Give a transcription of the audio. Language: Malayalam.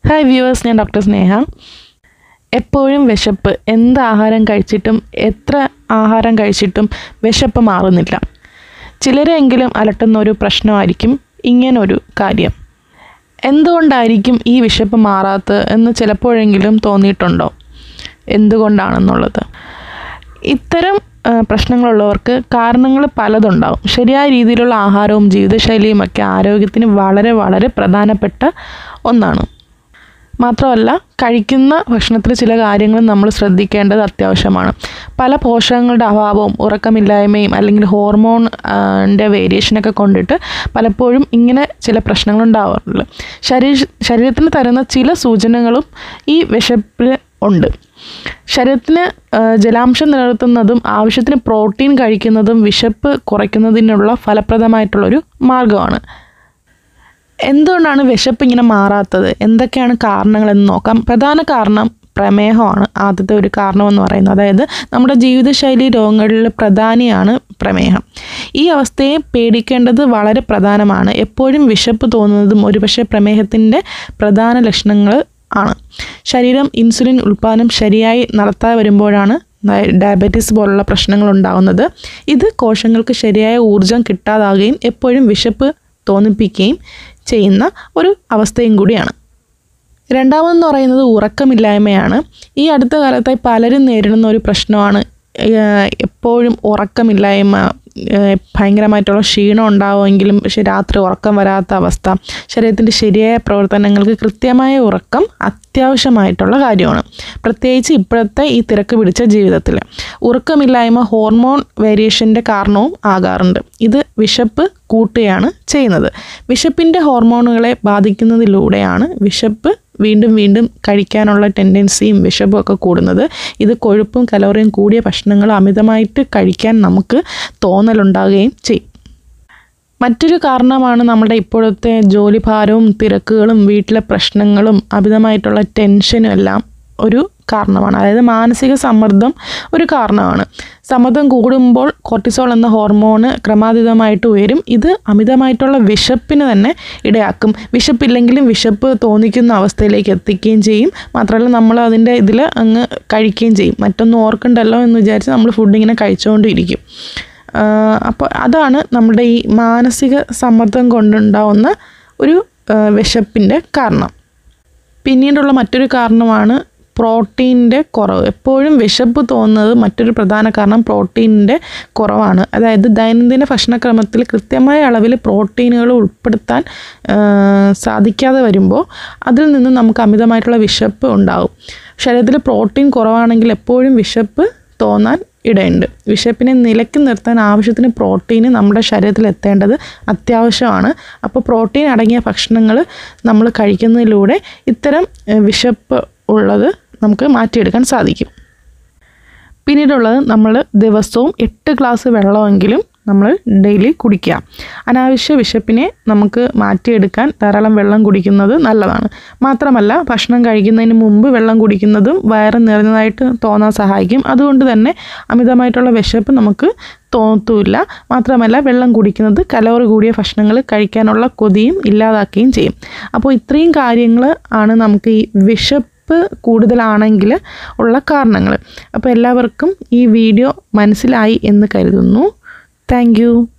ഹായ് വ്യൂവേഴ്സ്, ഞാൻ ഡോക്ടർ സ്നേഹ. എപ്പോഴും വിശപ്പ്, എന്ത് ആഹാരം കഴിച്ചിട്ടും എത്ര ആഹാരം കഴിച്ചിട്ടും വിശപ്പ് മാറുന്നില്ല. ചിലരെങ്കിലും അലട്ടുന്ന ഒരു പ്രശ്നമായിരിക്കും ഇങ്ങനൊരു കാര്യം. എന്തുകൊണ്ടായിരിക്കും ഈ വിശപ്പ് മാറാത്തത് എന്ന് ചിലപ്പോഴെങ്കിലും തോന്നിയിട്ടുണ്ടോ? എന്തുകൊണ്ടാണെന്നുള്ളത്. ഇത്തരം പ്രശ്നങ്ങളുള്ളവർക്ക് കാരണങ്ങൾ പലതുണ്ടാവും. ശരിയായ രീതിയിലുള്ള ആഹാരവും ജീവിതശൈലിയും ഒക്കെ ആരോഗ്യത്തിന് വളരെ വളരെ പ്രധാനപ്പെട്ട ഒന്നാണ്. മാത്രമല്ല, കഴിക്കുന്ന ഭക്ഷണത്തിൽ ചില കാര്യങ്ങൾ നമ്മൾ ശ്രദ്ധിക്കേണ്ടത് അത്യാവശ്യമാണ്. പല പോഷകങ്ങളുടെ അഭാവവും ഉറക്കമില്ലായ്മയും അല്ലെങ്കിൽ ഹോർമോണിൻ്റെ വേരിയേഷനൊക്കെ കൊണ്ടിട്ട് പലപ്പോഴും ഇങ്ങനെ ചില പ്രശ്നങ്ങളുണ്ടാവാറുണ്ട്. ശരീരത്തിന് തരുന്ന ചില സൂചനകളും ഈ വിശപ്പിൽ ഉണ്ട്. ശരീരത്തിന് ജലാംശം നിലനിർത്തുന്നതും ആവശ്യത്തിന് പ്രോട്ടീൻ കഴിക്കുന്നതും വിശപ്പ് കുറയ്ക്കുന്നതിനുള്ള ഫലപ്രദമായിട്ടുള്ളൊരു മാർഗമാണ്. എന്തുകൊണ്ടാണ് വിശപ്പ് ഇങ്ങനെ മാറാത്തത്, എന്തൊക്കെയാണ് കാരണങ്ങളെന്ന് നോക്കാം. പ്രധാന കാരണം പ്രമേഹമാണ്. ആദ്യത്തെ ഒരു കാരണമെന്ന് പറയുന്നത്, അതായത് നമ്മുടെ ജീവിതശൈലി രോഗങ്ങളിൽ പ്രധാനിയാണ് പ്രമേഹം. ഈ അവസ്ഥയെ പേടിക്കേണ്ടത് വളരെ പ്രധാനമാണ്. എപ്പോഴും വിശപ്പ് തോന്നുന്നതും ഒരുപക്ഷെ പ്രമേഹത്തിൻ്റെ പ്രധാന ലക്ഷണങ്ങൾ ആണ്. ശരീരം ഇൻസുലിൻ ഉൽപ്പാദനം ശരിയായി നടത്താതെ വരുമ്പോഴാണ് ഡയബറ്റീസ് പോലുള്ള പ്രശ്നങ്ങൾ ഉണ്ടാകുന്നത്. ഇത് കോശങ്ങൾക്ക് ശരിയായ ഊർജം കിട്ടാതാകുകയും എപ്പോഴും വിശപ്പ് തോന്നിപ്പിക്കുകയും ചെയ്യുന്ന ഒരു അവസ്ഥയും കൂടിയാണ്. രണ്ടാമതെന്ന് പറയുന്നത് ഉറക്കമില്ലായ്മയാണ്. ഈ അടുത്ത കാലത്തായി പലരും നേരിടുന്ന ഒരു പ്രശ്നമാണ് എപ്പോഴും ഉറക്കമില്ലായ്മ. ഭയങ്കരമായിട്ടുള്ള ക്ഷീണം ഉണ്ടാവുമെങ്കിലും പക്ഷേ രാത്രി ഉറക്കം വരാത്ത അവസ്ഥ. ശരീരത്തിൻ്റെ ശരിയായ പ്രവർത്തനങ്ങൾക്ക് കൃത്യമായ ഉറക്കം അത്യാവശ്യമായിട്ടുള്ള കാര്യമാണ്, പ്രത്യേകിച്ച് ഇപ്പോഴത്തെ ഈ തിരക്ക് പിടിച്ച ജീവിതത്തിൽ. ഉറക്കമില്ലായ്മ ഹോർമോൺ വേരിയേഷൻ്റെ കാരണവും ആകാറുണ്ട്. ഇത് വിശപ്പ് കൂട്ടുകയാണ് ചെയ്യുന്നത്. വിശപ്പിൻ്റെ ഹോർമോണുകളെ ബാധിക്കുന്നതിലൂടെയാണ് വിശപ്പ് വീണ്ടും വീണ്ടും കഴിക്കാനുള്ള ടെൻഡൻസിയും വിശപ്പും ഒക്കെ കൂടുന്നത്. ഇത് കൊഴുപ്പും കലോറിയും കൂടിയ ഭക്ഷണങ്ങൾ അമിതമായിട്ട് കഴിക്കാൻ നമുക്ക് തോന്നലുണ്ടാകുകയും ചെയ്യും. മറ്റൊരു കാരണമാണ് നമ്മുടെ ഇപ്പോഴത്തെ ജോലിഭാരവും തിരക്കുകളും വീട്ടിലെ പ്രശ്നങ്ങളും അമിതമായിട്ടുള്ള ടെൻഷനും എല്ലാം ഒരു കാരണമാണ്. അതായത് മാനസിക സമ്മർദ്ദം ഒരു കാരണമാണ്. സമ്മർദ്ദം കൂടുമ്പോൾ കോർട്ടിസോൾ എന്ന ഹോർമോണ് ക്രമാതീതമായിട്ട് ഉയരും. ഇത് അമിതമായിട്ടുള്ള വിശപ്പിന് തന്നെ ഇടയാക്കും. വിശപ്പില്ലെങ്കിലും വിശപ്പ് തോന്നിക്കുന്ന അവസ്ഥയിലേക്ക് എത്തിക്കുകയും ചെയ്യും. മാത്രമല്ല, നമ്മൾ അതിൻ്റെ ഇതിൽ അങ്ങ് കഴിക്കുകയും ചെയ്യും. മറ്റൊന്നും ഓർക്കണ്ടല്ലോ എന്ന് വിചാരിച്ച് നമ്മൾ ഫുഡ് ഇങ്ങനെ കഴിച്ചുകൊണ്ടിരിക്കും. അപ്പോൾ അതാണ് നമ്മുടെ ഈ മാനസിക സമ്മർദ്ദം കൊണ്ടുണ്ടാവുന്ന ഒരു വിശപ്പിൻ്റെ കാരണം. പിന്നീടുള്ള മറ്റൊരു കാരണമാണ് പ്രോട്ടീനിൻ്റെ കുറവ്. എപ്പോഴും വിശപ്പ് തോന്നുന്നത് മറ്റൊരു പ്രധാന കാരണം പ്രോട്ടീനിൻ്റെ കുറവാണ്. അതായത് ദൈനംദിന ഭക്ഷണക്രമത്തിൽ കൃത്യമായ അളവിൽ പ്രോട്ടീനുകൾ ഉൾപ്പെടുത്താൻ സാധിക്കാതെ വരുമ്പോൾ അതിൽ നിന്ന് നമുക്ക് അമിതമായിട്ടുള്ള വിശപ്പ് ഉണ്ടാകും. ശരീരത്തിൽ പ്രോട്ടീൻ കുറവാണെങ്കിൽ എപ്പോഴും വിശപ്പ് തോന്നാൻ ഇടയുണ്ട്. വിശപ്പിനെ നിലയ്ക്ക് നിർത്താൻ ആവശ്യത്തിന് പ്രോട്ടീന് നമ്മുടെ ശരീരത്തിൽ എത്തേണ്ടത് അത്യാവശ്യമാണ്. അപ്പോൾ പ്രോട്ടീൻ അടങ്ങിയ ഭക്ഷണങ്ങൾ നമ്മൾ കഴിക്കുന്നതിലൂടെ ഇത്തരം വിശപ്പ് ഉള്ളത് നമുക്ക് മാറ്റിയെടുക്കാൻ സാധിക്കും. പിന്നീടുള്ളത്, നമ്മൾ ദിവസവും 8 ഗ്ലാസ് വെള്ളമെങ്കിലും നമ്മൾ ഡെയിലി കുടിക്കുക. അനാവശ്യ വിശപ്പിനെ നമുക്ക് മാറ്റിയെടുക്കാൻ ധാരാളം വെള്ളം കുടിക്കുന്നത് നല്ലതാണ്. മാത്രമല്ല, ഭക്ഷണം കഴിക്കുന്നതിന് മുമ്പ് വെള്ളം കുടിക്കുന്നതും വയറ് നിറഞ്ഞതായിട്ട് തോന്നാൻ സഹായിക്കും. അതുകൊണ്ട് തന്നെ അമിതമായിട്ടുള്ള വിശപ്പ് നമുക്ക് തോന്നത്തുമില്ല. മാത്രമല്ല, വെള്ളം കുടിക്കുന്നത് കലോറി കൂടിയ ഭക്ഷണങ്ങൾ കഴിക്കാനുള്ള കൊതിയും ഇല്ലാതാക്കുകയും ചെയ്യും. അപ്പോൾ ഇത്രയും കാര്യങ്ങൾ ആണ് നമുക്ക് ഈ വിശപ്പ് കൂടുതലാണെങ്കിൽ ഉള്ള കാരണങ്ങൾ. അപ്പോൾ എല്ലാവർക്കും ഈ വീഡിയോ മനസ്സിലായി എന്ന് കരുതുന്നു. Thank U.